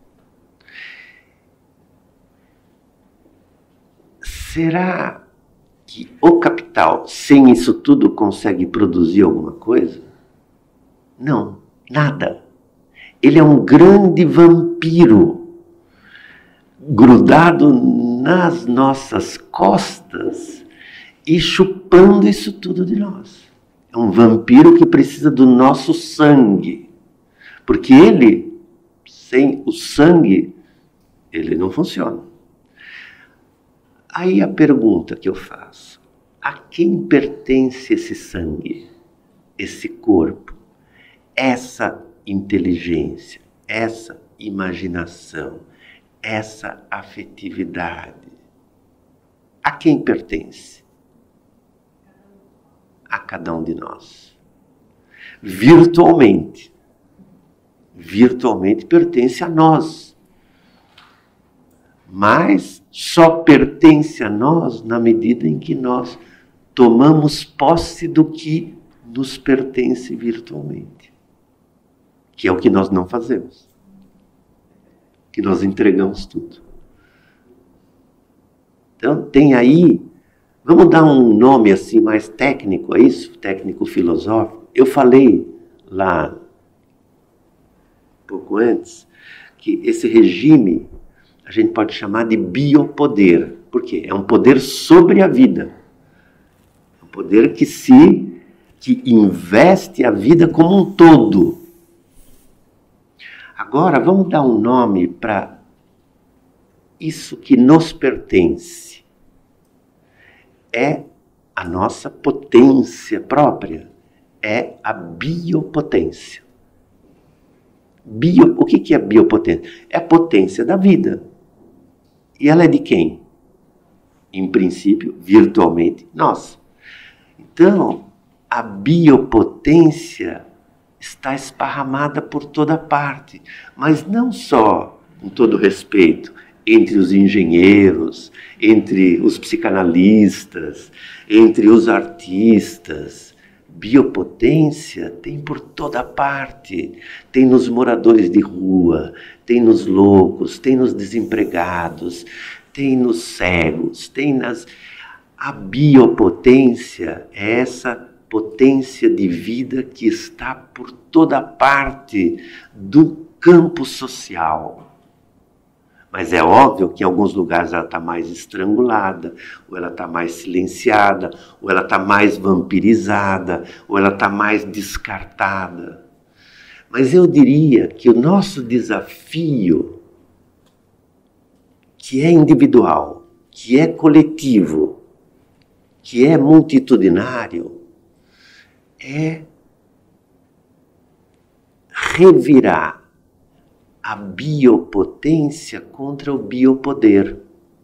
Speaker 1: Será que o capital, sem isso tudo, consegue produzir alguma coisa? Não, nada. Ele é um grande vampiro, grudado nas nossas costas e chupando isso tudo de nós. É um vampiro que precisa do nosso sangue, porque ele, sem o sangue, ele não funciona. Aí a pergunta que eu faço, a quem pertence esse sangue, esse corpo, essa inteligência, essa imaginação, essa afetividade? A quem pertence? A cada um de nós. Virtualmente. Virtualmente pertence a nós. Mas só pertence a nós na medida em que nós tomamos posse do que nos pertence virtualmente. Que é o que nós não fazemos. Que nós entregamos tudo. Então tem aí, vamos dar um nome assim mais técnico a isso, técnico-filosófico. Eu falei lá, um pouco antes, que esse regime a gente pode chamar de biopoder. Por quê? É um poder sobre a vida. É um poder que investe a vida como um todo. Agora, vamos dar um nome para isso que nos pertence. É a nossa potência própria. É a biopotência. O que é biopotência? É a potência da vida. E ela é de quem? Em princípio, virtualmente, nós. Então, a biopotência está esparramada por toda parte. Mas não só, com todo respeito, entre os engenheiros, entre os psicanalistas, entre os artistas. Biopotência tem por toda parte. Tem nos moradores de rua, tem nos loucos, tem nos desempregados, tem nos cegos, tem nas... A biopotência é essa potência de vida que está por toda parte do campo social. Mas é óbvio que em alguns lugares ela está mais estrangulada, ou ela está mais silenciada, ou ela está mais vampirizada, ou ela está mais descartada. Mas eu diria que o nosso desafio, que é individual, que é coletivo, que é multitudinário, é revirar a biopotência contra o biopoder.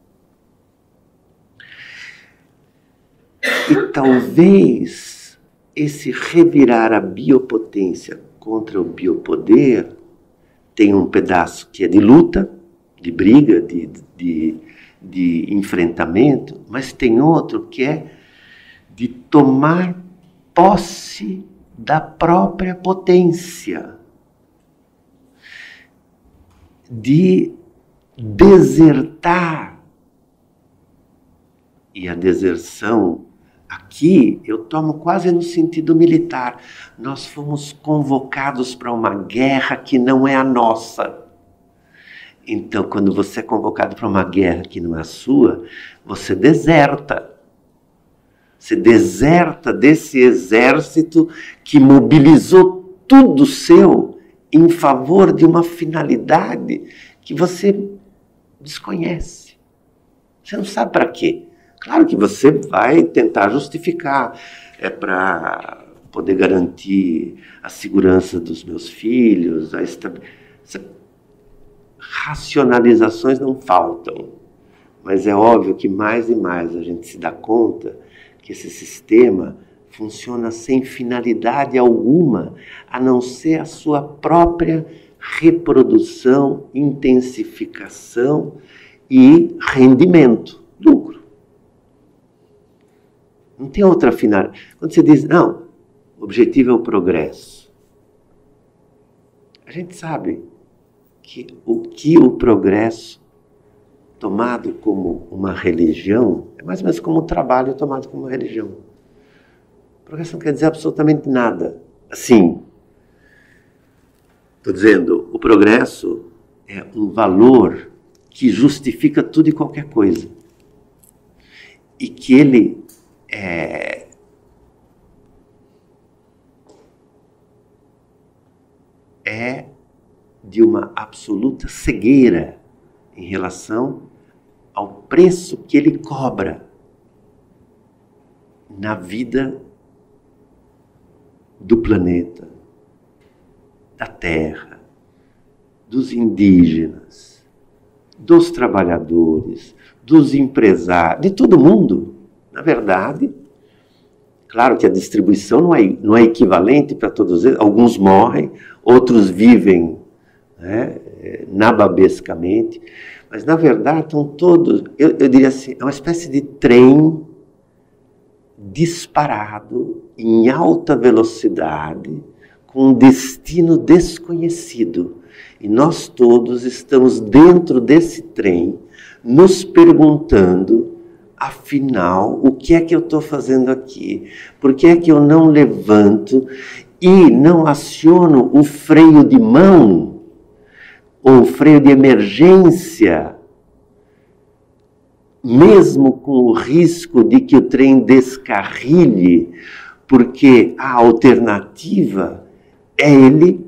Speaker 1: E talvez esse revirar a biopotência contra o biopoder tenha um pedaço que é de luta, de briga, de enfrentamento, mas tem outro que é de tomar posse da própria potência. De desertar. E a deserção, aqui eu tomo quase no sentido militar. Nós fomos convocados para uma guerra que não é a nossa. Então, quando você é convocado para uma guerra que não é a sua, você deserta. Você deserta desse exército que mobilizou tudo seu em favor de uma finalidade que você desconhece. Você não sabe para quê. Claro que você vai tentar justificar. É para poder garantir a segurança dos meus filhos, racionalizações não faltam. Mas é óbvio que mais e mais a gente se dá conta que esse sistema funciona sem finalidade alguma, a não ser a sua própria reprodução, intensificação e rendimento, lucro. Não tem outra finalidade. Quando você diz, não, o objetivo é o progresso. A gente sabe que o progresso tomado como uma religião é mais ou menos como o trabalho tomado como uma religião. Progresso não quer dizer absolutamente nada. Assim, estou dizendo, o progresso é um valor que justifica tudo e qualquer coisa. E que ele é de uma absoluta cegueira em relação ao preço que ele cobra na vida do planeta, da terra, dos indígenas, dos trabalhadores, dos empresários, de todo mundo. Na verdade, claro que a distribuição não é equivalente para todos eles. Alguns morrem, outros vivem, né, nababescamente, mas na verdade estão todos, eu diria assim, é uma espécie de trem disparado em alta velocidade com um destino desconhecido. E nós todos estamos dentro desse trem nos perguntando, afinal, o que é que eu estou fazendo aqui? Por que é que eu não levanto e não aciono o freio de mão ou o freio de emergência, mesmo com o risco de que o trem descarrilhe, porque a alternativa é ele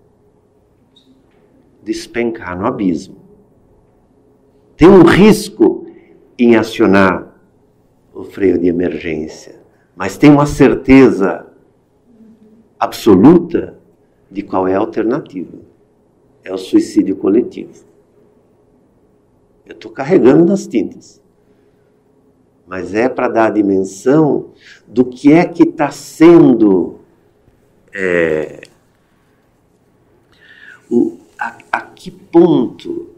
Speaker 1: despencar no abismo. Tem um risco em acionar o freio de emergência, mas tem uma certeza absoluta de qual é a alternativa. É o suicídio coletivo. Eu estou carregando nas tintas. Mas é para dar a dimensão do que é que está sendo a que ponto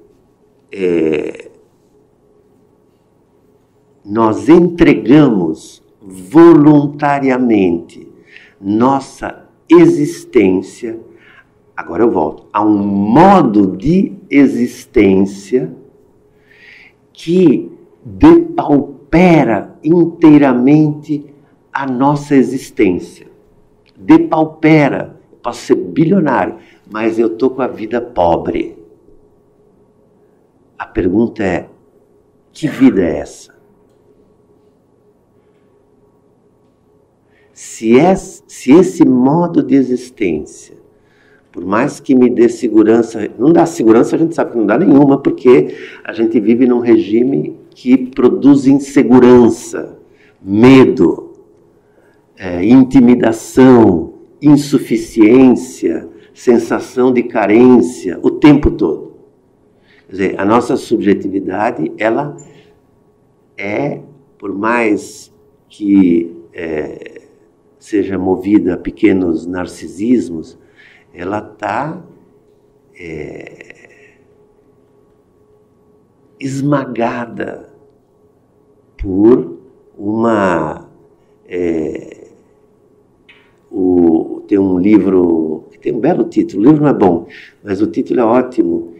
Speaker 1: nós entregamos voluntariamente nossa existência, agora eu volto, a um modo de existência que depaupera inteiramente a nossa existência. Depaupera. Eu posso ser bilionário, mas eu estou com a vida pobre. A pergunta é, que vida é essa? Se esse modo de existência, por mais que me dê segurança, não dá segurança, a gente sabe que não dá nenhuma, porque a gente vive num regime que produz insegurança, medo, intimidação, insuficiência, sensação de carência, o tempo todo. Quer dizer, a nossa subjetividade, ela é, por mais que seja movida a pequenos narcisismos, ela está esmagada por uma... tem um livro que tem um belo título, o livro não é bom, mas o título é ótimo,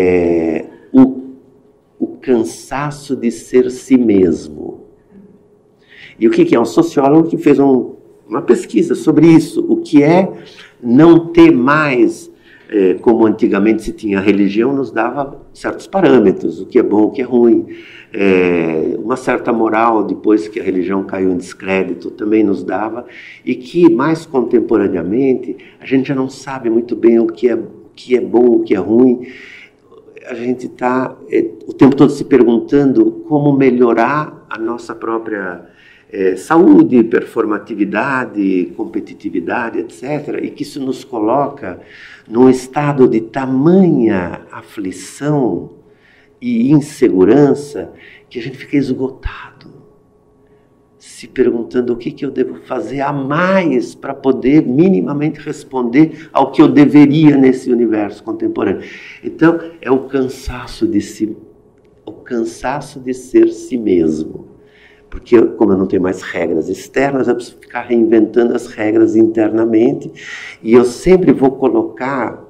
Speaker 1: o cansaço de ser si mesmo. E o que é? Um sociólogo que fez uma pesquisa sobre isso, o que é não ter mais, como antigamente se tinha, a religião nos dava certos parâmetros, o que é bom, o que é ruim, uma certa moral, depois que a religião caiu em descrédito, também nos dava, e que mais contemporaneamente a gente já não sabe muito bem o que é bom, o que é ruim. A gente está o tempo todo se perguntando como melhorar a nossa própria saúde, performatividade, competitividade, etc. E que isso nos coloca num estado de tamanha aflição e insegurança que a gente fica esgotado, se perguntando o que eu devo fazer a mais para poder minimamente responder ao que eu deveria nesse universo contemporâneo. Então, é o cansaço de si, o cansaço de ser si mesmo. Porque, como eu não tenho mais regras externas, eu preciso ficar reinventando as regras internamente, e eu sempre vou colocar,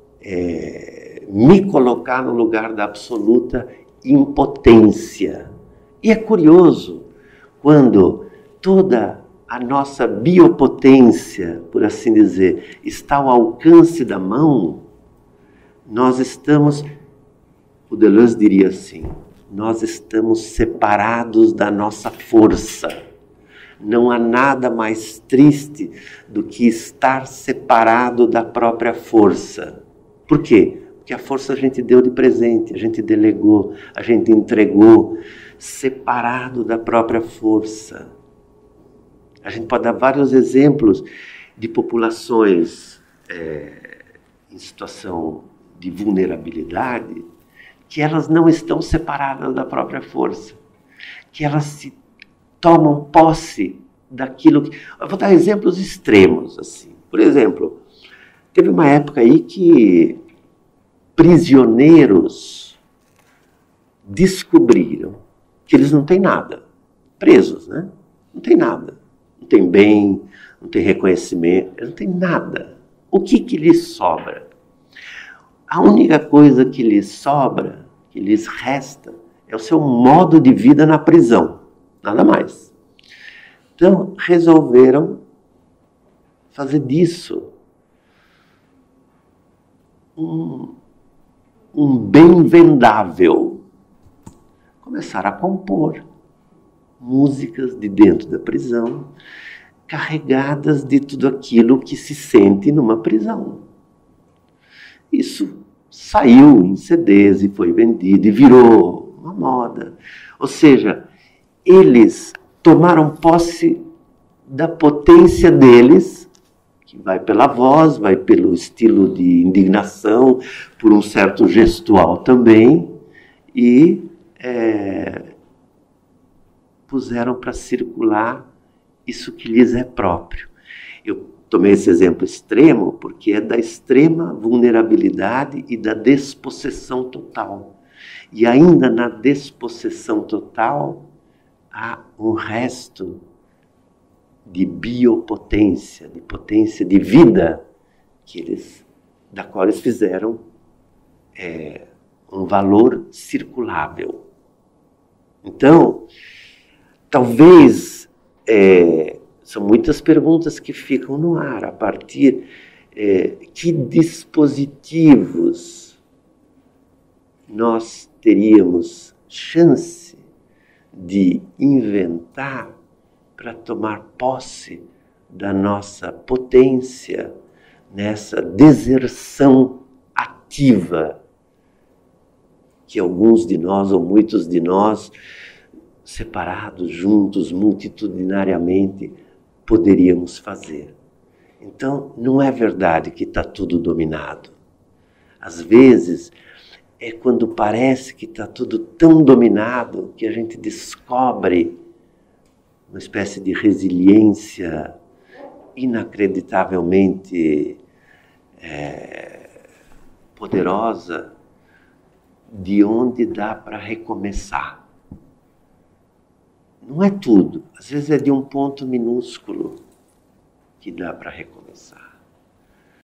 Speaker 1: me colocar no lugar da absoluta impotência. E é curioso, quando toda a nossa biopotência, por assim dizer, está ao alcance da mão, nós estamos, o Deleuze diria assim, nós estamos separados da nossa força. Não há nada mais triste do que estar separado da própria força. Por quê? Porque a força a gente deu de presente, a gente delegou, a gente entregou, separado da própria força. A gente pode dar vários exemplos de populações em situação de vulnerabilidade, que elas não estão separadas da própria força, que elas se tomam posse daquilo que... Eu vou dar exemplos extremos, assim. Por exemplo, teve uma época aí que prisioneiros descobriram que eles não têm nada, presos, né? Não tem nada, não tem bem, não tem reconhecimento, eles não têm nada. O que lhes sobra? A única coisa que lhes sobra, que lhes resta, é o seu modo de vida na prisão, nada mais. Então, resolveram fazer disso um bem vendável. Começaram a compor músicas de dentro da prisão, carregadas de tudo aquilo que se sente numa prisão. Isso saiu em CDs e foi vendido e virou uma moda. Ou seja, eles tomaram posse da potência deles, que vai pela voz, vai pelo estilo de indignação, por um certo gestual também, e puseram para circular isso que lhes é próprio. Eu tomei esse exemplo extremo porque é da extrema vulnerabilidade e da despossessão total. E ainda na despossessão total há um resto de biopotência, de potência de vida, da qual eles fizeram um valor circulável. Então, talvez, são muitas perguntas que ficam no ar, a partir que dispositivos nós teríamos chance de inventar para tomar posse da nossa potência nessa deserção ativa que alguns de nós, ou muitos de nós, separados, juntos, multitudinariamente, poderíamos fazer. Então, não é verdade que está tudo dominado. Às vezes, é quando parece que está tudo tão dominado que a gente descobre uma espécie de resiliência inacreditavelmente poderosa, de onde dá para recomeçar. Não é tudo, às vezes é de um ponto minúsculo que dá para recomeçar.